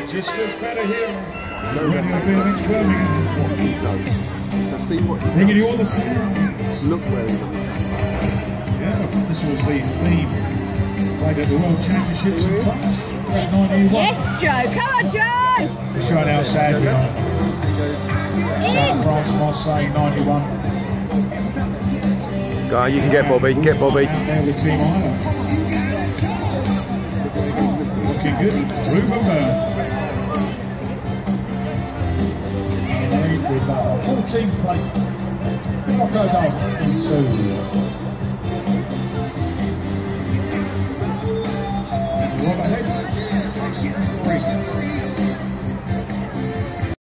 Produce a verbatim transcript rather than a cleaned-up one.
just gets better here. Birmingham, Birmingham. Bringing you all the sound. Look where he is. Yeah, this was the theme. Played at the World Championships in France. Yes, Joe. Come on, Joe. We're showing how sad we are. South France, Marseille, ninety-one. Go on, you can get Bobby, get Bobby. Out there with Team Ireland. Looking good. Ruben Byrne. With uh, fourteen plate. Rocco Dove into